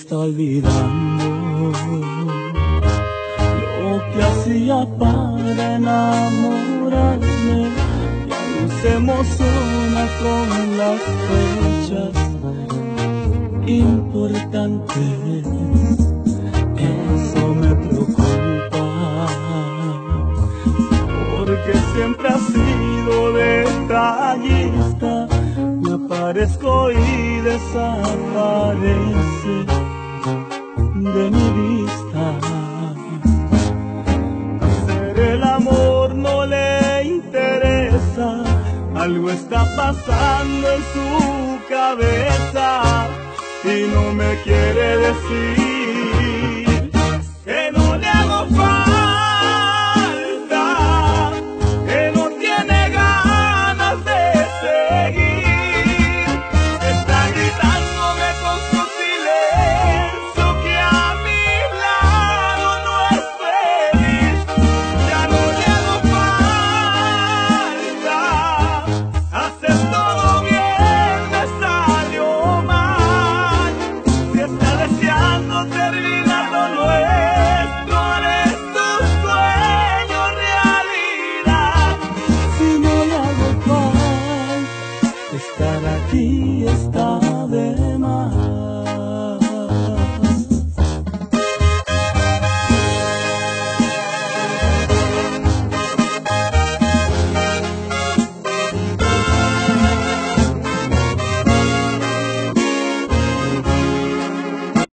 está olvidando lo que hacía para enamorarme. Ya no se emociona con las fechas importantes. Eso me preocupa, porque siempre ha sido detallista. Me aparezco y desaparece de mi vista. Hacer el amor no le interesa, algo está pasando en su cabeza y no me quiere decir.